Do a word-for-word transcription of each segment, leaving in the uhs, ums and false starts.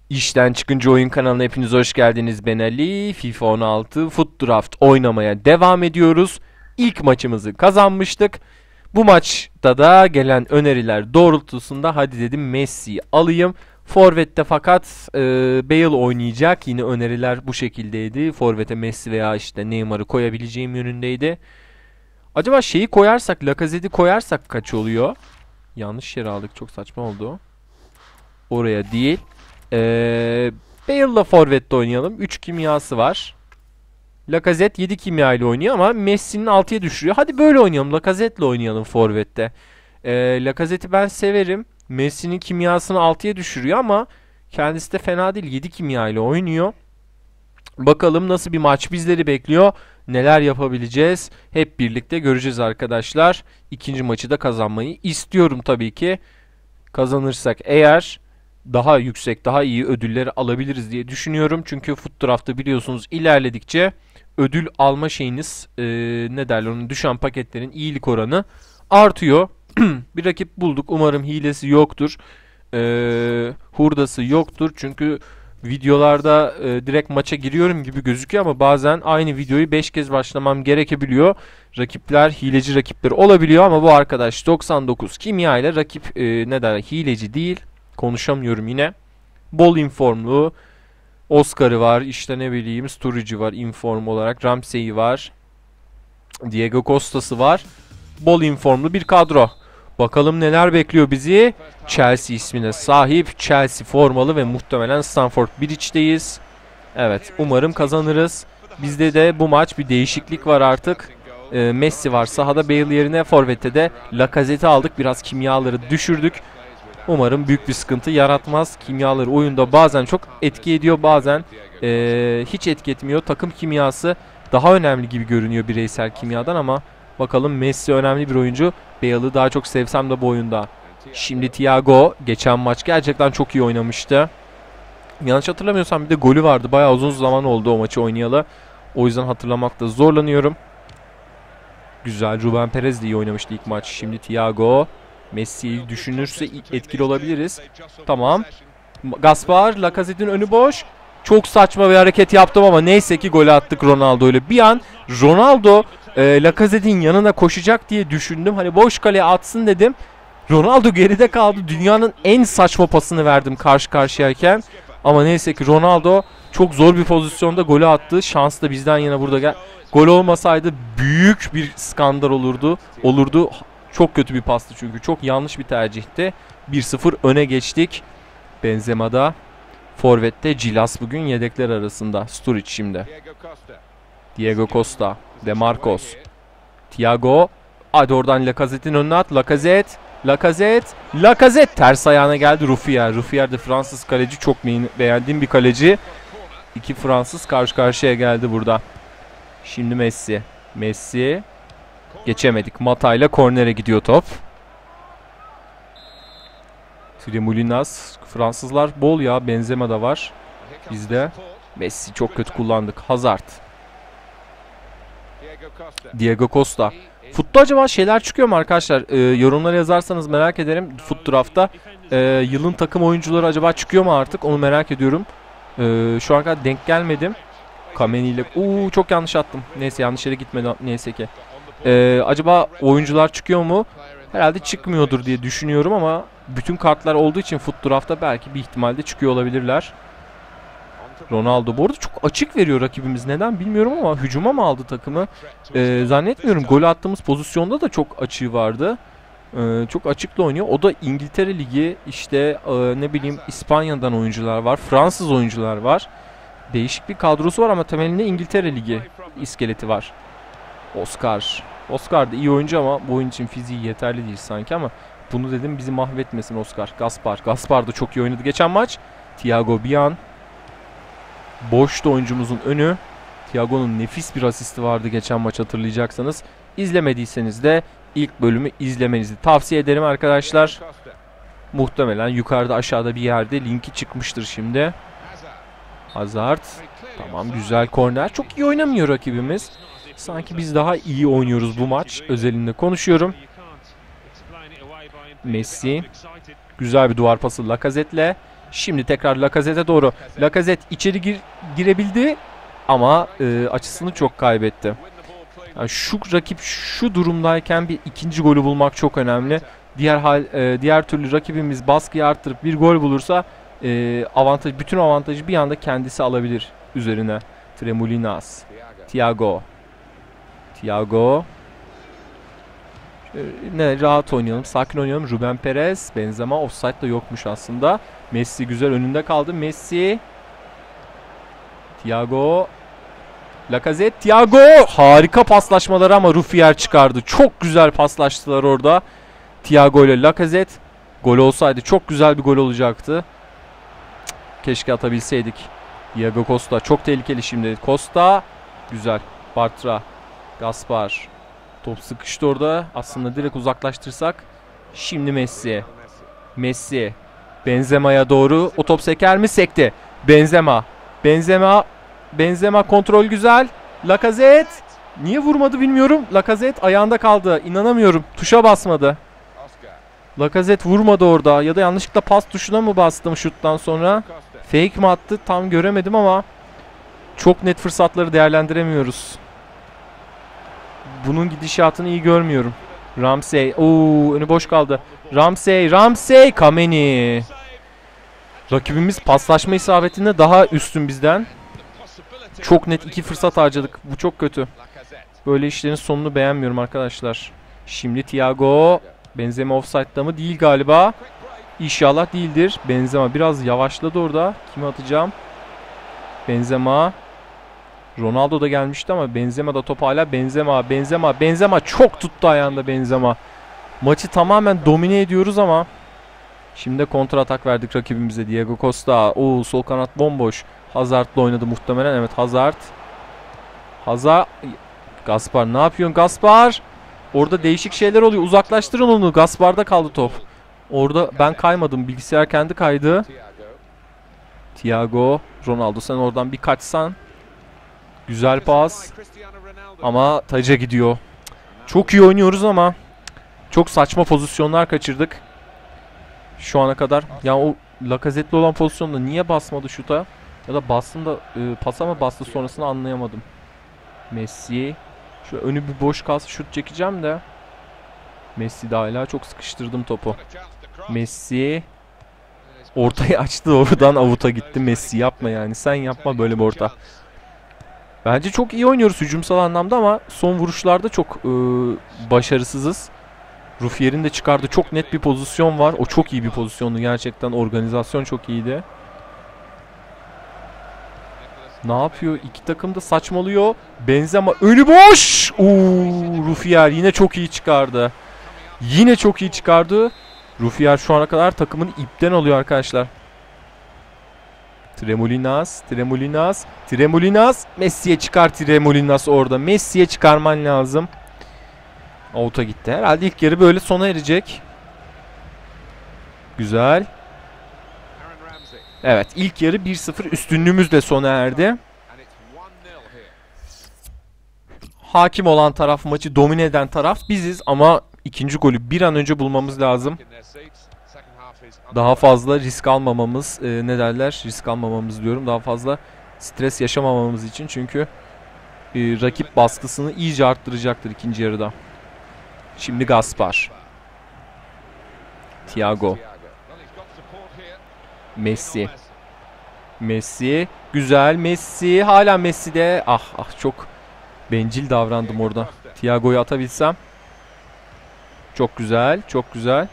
İşten çıkınca oyun kanalına hepiniz hoş geldiniz. Ben Ali. FIFA on altı Foot Draft oynamaya devam ediyoruz. İlk maçımızı kazanmıştık. Bu maçta da gelen öneriler doğrultusunda hadi dedim Messi'yi alayım. Forvet'te fakat e, Bale oynayacak. Yine öneriler bu şekildeydi. Forvet'e Messi veya işte Neymar'ı koyabileceğim yönündeydi. Acaba şeyi koyarsak, Lacazette'i koyarsak kaç oluyor? Yanlış yere aldık. Çok saçma oldu. Oraya değil. Ee, Bale'la forvette oynayalım. üç kimyası var. Lacazette yedi kimya ile oynuyor ama Messi'nin altıya düşürüyor. Hadi böyle oynayalım. Lacazette'le oynayalım forvette. Ee, Lacazette'i ben severim. Messi'nin kimyasını altıya düşürüyor ama kendisi de fena değil. yedi kimya ile oynuyor. Bakalım nasıl bir maç bizleri bekliyor. Neler yapabileceğiz? Hep birlikte göreceğiz arkadaşlar. İkinci maçı da kazanmayı istiyorum tabii ki. Kazanırsak eğer daha yüksek, daha iyi ödülleri alabiliriz diye düşünüyorum. Çünkü Foot Draft'ta biliyorsunuz ilerledikçe ödül alma şeyiniz, e, ne derler onun, düşen paketlerin iyilik oranı artıyor. Bir rakip bulduk. Umarım hilesi yoktur. E, hurdası yoktur. Çünkü videolarda e, direkt maça giriyorum gibi gözüküyor ama bazen aynı videoyu beş kez başlamam gerekebiliyor. Rakipler hileci rakipler olabiliyor ama bu arkadaş doksan dokuz kimya ile rakip, e, ne derler, hileci değil. Konuşamıyorum yine. Bol informlu. Oscar'ı var. İşte ne bileyim Sturridge'i var inform olarak. Ramsey'i var. Diego Costa'sı var. Bol informlu bir kadro. Bakalım neler bekliyor bizi. Chelsea ismine sahip. Chelsea formalı ve muhtemelen Stamford Bridge'deyiz. Evet, umarım kazanırız. Bizde de bu maç bir değişiklik var artık. Ee, Messi var sahada, Bale yerine forvette de Lacazette'i aldık. Biraz kimyaları düşürdük. Umarım büyük bir sıkıntı yaratmaz. Kimyaları oyunda bazen çok etki ediyor, bazen ee, hiç etki etmiyor. Takım kimyası daha önemli gibi görünüyor bireysel kimyadan ama bakalım, Messi önemli bir oyuncu. Bale'ı daha çok sevsem de bu oyunda. Şimdi Thiago geçen maç gerçekten çok iyi oynamıştı. Yanlış hatırlamıyorsam bir de golü vardı. Bayağı uzun zaman oldu o maçı oynayalı. O yüzden hatırlamakta zorlanıyorum. Güzel. Ruben Perez de iyi oynamıştı ilk maç. Şimdi Thiago. Messi'yi düşünürse etkili olabiliriz. Tamam. Gaspar. Lacazette'in önü boş. Çok saçma bir hareket yaptım ama neyse ki golü attık Ronaldo ile. Bir an Ronaldo e, Lacazette'in yanına koşacak diye düşündüm. Hani boş kaleye atsın dedim. Ronaldo geride kaldı. Dünyanın en saçma pasını verdim karşı karşıyayken. Ama neyse ki Ronaldo çok zor bir pozisyonda golü attı. Şans da bizden yana burada. Gel. Gol olmasaydı büyük bir skandal olurdu. Olurdu. Çok kötü bir pastı çünkü. Çok yanlış bir tercihti. bir sıfır öne geçtik. Benzema'da. Forvet'te Cilas bugün yedekler arasında. Sturridge şimdi. Diego Costa. De Marcos. Thiago. Hadi oradan Lacazette'in önüne at. Lacazette. Lacazette. Lacazette. Ters ayağına geldi Ruffier. Ruffier de Fransız kaleci. Çok beğendiğim bir kaleci. İki Fransız karşı karşıya geldi burada. Şimdi Messi. Messi. Geçemedik. Mata ile kornere gidiyor top. Tremoulinas. Fransızlar bol ya. Benzema da var. Bizde. Messi çok kötü kullandık. Hazard. Diego Costa. Fut'ta acaba şeyler çıkıyor mu arkadaşlar? Ee, yorumlara yazarsanız merak ederim. Foot Draft'ta e, yılın takım oyuncuları acaba çıkıyor mu artık? Onu merak ediyorum. Ee, şu ana kadar denk gelmedim. Kameni ile... Uuu çok yanlış attım. Neyse, yanlış yere gitmedi neyse ki. Ee, acaba oyuncular çıkıyor mu? Herhalde çıkmıyordur diye düşünüyorum ama bütün kartlar olduğu için Foot Draft'ta belki bir ihtimalle çıkıyor olabilirler. Ronaldo bu arada çok açık veriyor rakibimiz. Neden bilmiyorum ama hücuma mı aldı takımı? Ee, zannetmiyorum. Golü attığımız pozisyonda da çok açığı vardı. Ee, çok açıkla oynuyor. O da İngiltere Ligi, işte e, ne bileyim İspanya'dan oyuncular var. Fransız oyuncular var. Değişik bir kadrosu var ama temelinde İngiltere Ligi iskeleti var. Oscar. Oscar da iyi oyuncu ama bu oyun için fiziği yeterli değil sanki ama bunu dedim bizi mahvetmesin Oscar. Gaspar. Gaspar da çok iyi oynadı geçen maç. Thiago bir an. Boştu oyuncumuzun önü. Thiago'nun nefis bir asisti vardı geçen maç, hatırlayacaksanız. İzlemediyseniz de ilk bölümü izlemenizi tavsiye ederim arkadaşlar. Muhtemelen yukarıda aşağıda bir yerde linki çıkmıştır şimdi. Hazard. Tamam, güzel korner. Çok iyi oynamıyor rakibimiz. Sanki biz daha iyi oynuyoruz bu maç özelinde konuşuyorum. Messi. Güzel bir duvar pası Lacazette'le. Şimdi tekrar Lacazette'e doğru. Lacazette içeri gir, girebildi ama e, açısını çok kaybetti. Yani şu rakip şu durumdayken bir ikinci golü bulmak çok önemli. Diğer hal e, diğer türlü rakibimiz baskıyı arttırıp bir gol bulursa e, avantaj bütün avantajı bir anda kendisi alabilir üzerine. Tremolinas, Thiago. Thiago. Ne rahat oynayalım, sakin oynayalım. Ruben Perez, Benzema offside da yokmuş aslında. Messi güzel önünde kaldı. Messi. Thiago. Lacazette, Thiago. Harika paslaşmaları ama Rufier çıkardı. Çok güzel paslaştılar orada. Thiago ile Lacazette. Gol olsaydı çok güzel bir gol olacaktı. Cık, keşke atabilseydik. Diego Costa çok tehlikeli şimdi. Costa. Güzel. Bartra. Gaspar. Top sıkıştı orada. Aslında direkt uzaklaştırsak. Şimdi Messi. Messi. Benzema'ya doğru. O top seker mi? Sekti. Benzema. Benzema. Benzema kontrol güzel. Lacazette. Niye vurmadı bilmiyorum. Lacazette ayağında kaldı. İnanamıyorum. Tuşa basmadı. Lacazette vurmadı orada. Ya da yanlışlıkla pas tuşuna mı bastım şuttan sonra? Fake mi attı? Tam göremedim ama çok net fırsatları değerlendiremiyoruz. Bunun gidişatını iyi görmüyorum. Ramsey. Oo, önü boş kaldı. Ramsey. Ramsey. Kameni. Rakibimiz paslaşma isabetinde daha üstün bizden. Çok net iki fırsat harcadık. Bu çok kötü. Böyle işlerin sonunu beğenmiyorum arkadaşlar. Şimdi Thiago. Benzema offside'da mı? Değil galiba. İnşallah değildir. Benzema biraz yavaşladı orada. Kimi atacağım? Benzema. Ronaldo da gelmişti ama Benzema da top hala. Benzema, Benzema, Benzema çok tuttu ayağında Benzema. Maçı tamamen domine ediyoruz ama şimdi kontra atak verdik rakibimize. Diego Costa. Oo, sol kanat bomboş. Hazard'la oynadı muhtemelen. Evet, Hazard. Hazard. Gaspar ne yapıyorsun Gaspar? Orada değişik şeyler oluyor. Uzaklaştırın onu. Gaspar'da kaldı top. Orada ben kaymadım. Bilgisayar kendi kaydı. Thiago. Ronaldo sen oradan bir kaçsan. Güzel pas. Ama taca gidiyor. Çok iyi oynuyoruz ama çok saçma pozisyonlar kaçırdık. Şu ana kadar. Ya o Lacazette'li olan pozisyonda niye basmadı şuta? Ya da bastım da e, pasa mı bastı sonrasını anlayamadım. Messi. Şu önü bir boş kalsın şut çekeceğim de. Messi de hala çok sıkıştırdım topu. Messi. Ortayı açtı oradan avuta gitti. Messi yapma yani. Sen yapma böyle bir orta. Bence çok iyi oynuyoruz hücumsal anlamda ama son vuruşlarda çok e, başarısızız. Rufier'in de çıkardığı çok net bir pozisyon var. O çok iyi bir pozisyondu gerçekten. Organizasyon çok iyiydi. Ne yapıyor? İki takım da saçmalıyor. Benzema önü boş. Uuu, Rufier yine çok iyi çıkardı. Yine çok iyi çıkardı. Rufier şu ana kadar takımın ipten alıyor arkadaşlar. Tremolinas, Tremolinas, Tremolinas. Messi'ye çıkar Tremolinas orada. Messi'ye çıkarman lazım. Out'a gitti. Herhalde ilk yarı böyle sona erecek. Güzel. Evet, ilk yarı bir sıfır üstünlüğümüzle sona erdi. Hakim olan taraf, maçı domine eden taraf biziz ama ikinci golü bir an önce bulmamız lazım. Daha fazla risk almamamız, e, ne derler? Risk almamamız diyorum. Daha fazla stres yaşamamamız için çünkü e, rakip baskısını iyice arttıracaktır ikinci yarıda. Şimdi Gaspar. Thiago. Messi. Messi. Güzel. Messi. Hala Messi'de. Ah ah çok bencil davrandım orada. Thiago'yu atabilsem. Çok güzel. Çok güzel.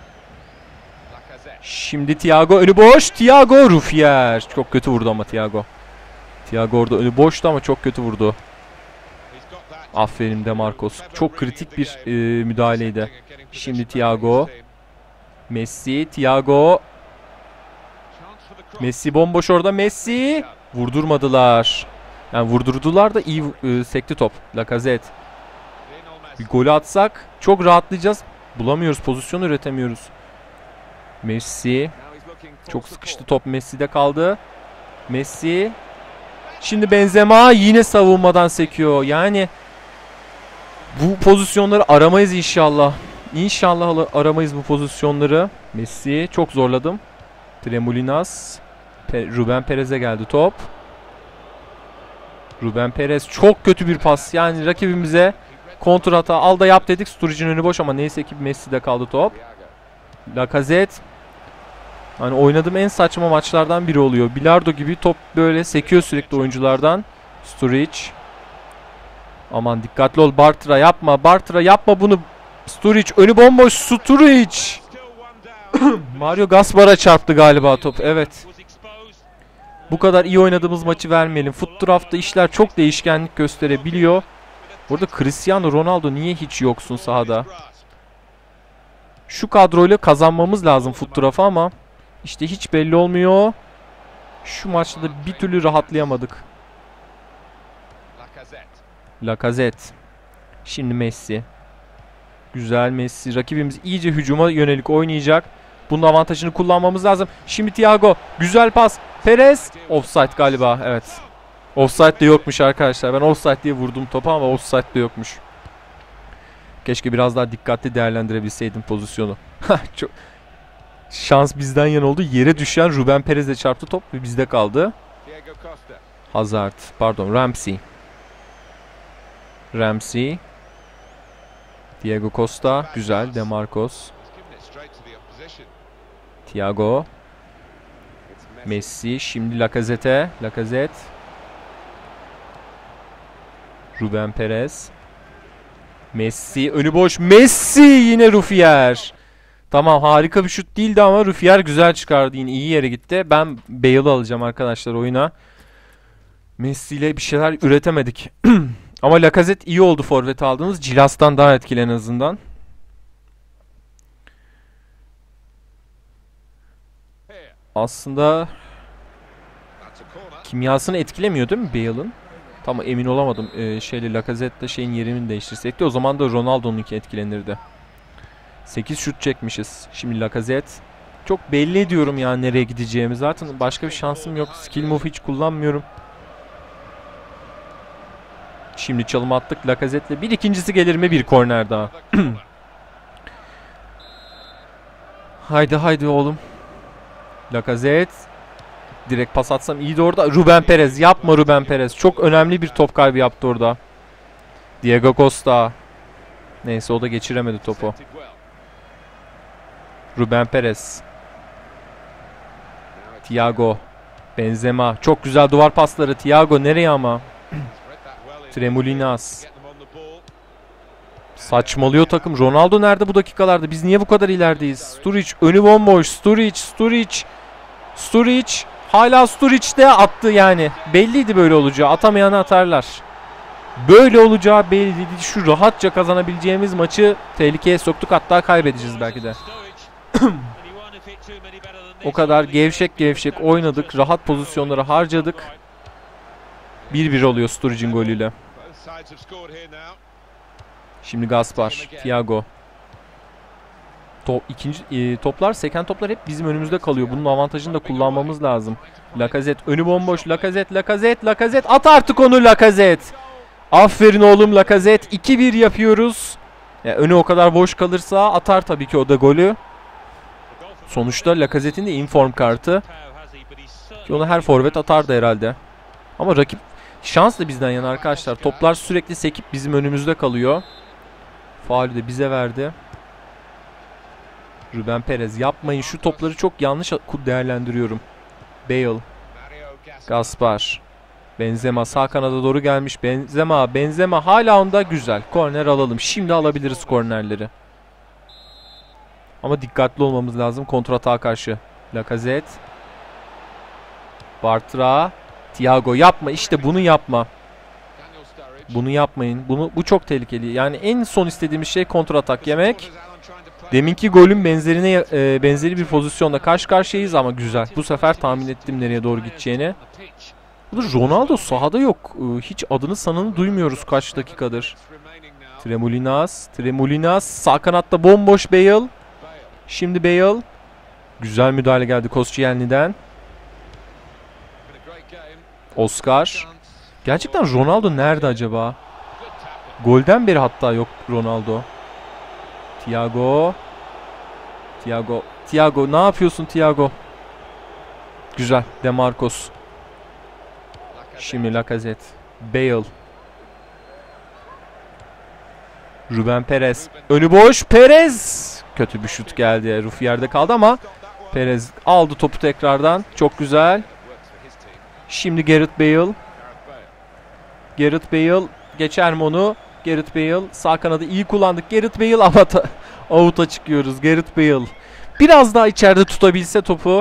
Şimdi Thiago önü boş. Thiago Rufier. Çok kötü vurdu ama Thiago. Thiago orada önü boştu ama çok kötü vurdu. Aferin de Marcos. Çok kritik bir e, müdahaleydi. Şimdi Thiago. Messi. Thiago. Messi bomboş orada. Messi. Vurdurmadılar. Yani vurdurdular da iyi e, sekti top. Lacazette. Bir golü atsak çok rahatlayacağız. Bulamıyoruz. Pozisyon üretemiyoruz. Messi. Çok sıkıştı top. Messi'de kaldı. Messi. Şimdi Benzema yine savunmadan sekiyor. Yani bu pozisyonları aramayız inşallah. İnşallah aramayız bu pozisyonları. Messi çok zorladım. Tremolinas. Pe Ruben Perez'e geldi top. Ruben Perez çok kötü bir pas. Yani rakibimize kontrata al da yap dedik. Sturridge'in önü boş ama neyse ki Messi'de kaldı top. Lacazette. Hani oynadığım en saçma maçlardan biri oluyor. Bilardo gibi top böyle sekiyor sürekli oyunculardan. Sturridge. Aman dikkatli ol Bartra, yapma. Bartra yapma bunu. Sturridge önü bomboş. Sturridge. Mario Gaspar'a çarptı galiba top. Evet. Bu kadar iyi oynadığımız maçı vermeyelim. Foot Draft'ta işler çok değişkenlik gösterebiliyor. Burada Cristiano Ronaldo niye hiç yoksun sahada? Şu kadroyla kazanmamız lazım Foot Draft'ı ama işte hiç belli olmuyor. Şu maçta da bir türlü rahatlayamadık. Lacazette. Şimdi Messi. Güzel Messi. Rakibimiz iyice hücuma yönelik oynayacak. Bunun avantajını kullanmamız lazım. Şimdi Thiago. Güzel pas. Perez. Offside galiba. Evet. Offside de yokmuş arkadaşlar. Ben offside diye vurdum topa ama offside de yokmuş. Keşke biraz daha dikkatli değerlendirebilseydim pozisyonu. Çok şans bizden yana oldu. Yere düşen Ruben Perez'e çarptı top ve bizde kaldı. Hazard. Pardon, Ramsey. Ramsey. Diego Costa. Güzel. Demarcos. Thiago. Messi. Şimdi Lacazette. Lacazette. Ruben Perez. Messi. Önü boş. Messi. Yine Rufier. Tamam, harika bir şut değildi ama Rufier güzel çıkardı. Yine iyi yere gitti. Ben Bale'ı alacağım arkadaşlar oyuna. Messi ile bir şeyler üretemedik. Ama Lacazette iyi oldu forvet aldığımız. Cilas'tan daha etkili en azından. Aslında kimyasını etkilemiyor değil mi Bale'ın? Tam emin olamadım. Ee, şeyle Lacazette'le şeyin yerini değiştirsek de o zaman da Ronaldo'nunki etkilenirdi. sekiz şut çekmişiz. Şimdi Lacazette. Çok belli ediyorum ya nereye gideceğimi. Zaten başka bir şansım yok. Skill move hiç kullanmıyorum. Şimdi çalım attık Lacazette'le. Bir ikincisi gelir mi? Bir korner daha. Haydi haydi oğlum. Lacazette. Direkt pas atsam iyiydi orada. Ruben Perez. Yapma Ruben Perez. Çok önemli bir top kaybı yaptı orada. Diego Costa. Neyse o da geçiremedi topu. Ruben Perez. Thiago. Benzema. Çok güzel duvar pasları. Thiago nereye ama? Tremolinas. Saçmalıyor takım. Ronaldo nerede bu dakikalarda? Biz niye bu kadar ilerideyiz? Sturridge önü bomboş. Sturridge, Sturridge. Sturridge. Hala Sturridge'de attı yani. Belliydi böyle olacağı. Atamayanı atarlar. Böyle olacağı belliydi. Şu rahatça kazanabileceğimiz maçı tehlikeye soktuk. Hatta kaybedeceğiz belki de. O kadar gevşek gevşek oynadık. Rahat pozisyonları harcadık. bir bir oluyor Sturridge'in golüyle. Şimdi Gaspar, Thiago. Top, ikinci, e, toplar, seken toplar hep bizim önümüzde kalıyor. Bunun avantajını da kullanmamız lazım. Lacazette önü bomboş. Lacazette, Lacazette, Lacazette. At artık onu Lacazette. Aferin oğlum Lacazette. iki bir yapıyoruz. Yani önü o kadar boş kalırsa atar tabii ki o da golü. Sonuçta Lacazette'in de inform kartı. Ki onu her forvet atardı herhalde. Ama rakip şans da bizden yana arkadaşlar. Toplar sürekli sekip bizim önümüzde kalıyor. Faulü de bize verdi. Ruben Perez yapmayın. Şu topları çok yanlış değerlendiriyorum. Bale. Gaspar. Benzema sağ kanada doğru gelmiş. Benzema. Benzema hala onda güzel. Korner alalım. Şimdi alabiliriz kornerleri. Ama dikkatli olmamız lazım kontratağa karşı. Lacazette. Bartra. Thiago yapma. İşte bunu yapma. Bunu yapmayın. Bunu, bu çok tehlikeli. Yani en son istediğimiz şey kontratak yemek. Deminki golün benzerine e, benzeri bir pozisyonda karşı karşıyayız ama güzel. Bu sefer tahmin ettim nereye doğru gideceğini. Burada Ronaldo sahada yok. E, hiç adını sanını duymuyoruz kaç dakikadır. Tremolinas. Tremolinas. Sağ kanatta bomboş Bale. Şimdi Bale. Güzel müdahale geldi Koscielny'den. Oscar. Gerçekten Ronaldo nerede acaba? Golden beri hatta yok Ronaldo. Thiago. Thiago. Thiago ne yapıyorsun Thiago? Güzel. Demarcus. Şimdi Lacazette. Bale. Ruben Perez. Önü boş. Perez. Kötü bir şut geldi. Ruf yerde kaldı ama Perez aldı topu tekrardan. Çok güzel. Şimdi Gareth Bale. Gareth Bale. Geçer mi onu? Gareth Bale. Sağ kanadı iyi kullandık. Gareth Bale ama out'a çıkıyoruz. Gareth Bale. Biraz daha içeride tutabilse topu.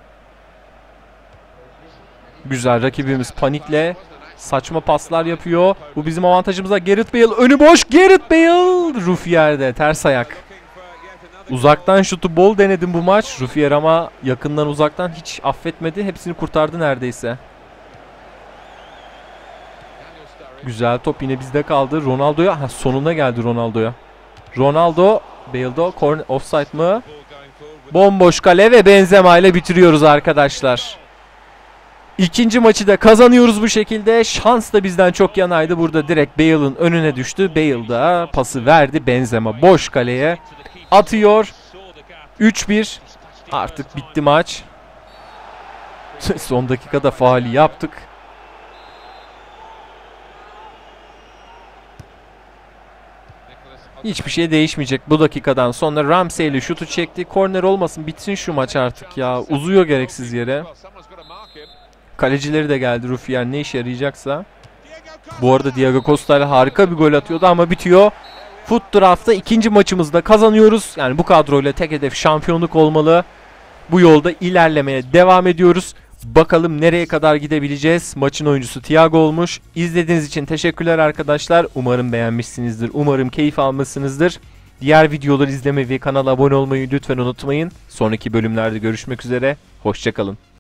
Güzel. Rakibimiz panikle saçma paslar yapıyor. Bu bizim avantajımıza. Gareth Bale önü boş. Gareth Bale. Ruf yerde. Ters ayak. Uzaktan şutu bol denedim bu maç. Rufier ama yakından uzaktan hiç affetmedi. Hepsini kurtardı neredeyse. Güzel top yine bizde kaldı. Ronaldo'ya. Ha, sonuna geldi Ronaldo'ya. Ronaldo. Bale'do. Corner, offside mı? Bomboş kale ve Benzema ile bitiriyoruz arkadaşlar. İkinci maçı da kazanıyoruz bu şekilde. Şans da bizden çok yanaydı. Burada direkt Bale'ın önüne düştü. Bale da pası verdi. Benzema boş kaleye atıyor. üç bir. Artık bitti maç. Son dakikada faali yaptık. Hiçbir şey değişmeyecek bu dakikadan sonra. Ramsey ile şutu çekti. Korner olmasın, bitsin şu maç artık ya. Uzuyor gereksiz yere. Kalecileri de geldi Rufier, ne işe yarayacaksa. Bu arada Diego Costa ile harika bir gol atıyordu ama bitiyor. Foot Draft'ta ikinci maçımızda kazanıyoruz. Yani bu kadroyla tek hedef şampiyonluk olmalı. Bu yolda ilerlemeye devam ediyoruz. Bakalım nereye kadar gidebileceğiz. Maçın oyuncusu Thiago olmuş. İzlediğiniz için teşekkürler arkadaşlar. Umarım beğenmişsinizdir. Umarım keyif almışsınızdır. Diğer videoları izlemeyi ve kanala abone olmayı lütfen unutmayın. Sonraki bölümlerde görüşmek üzere. Hoşça kalın.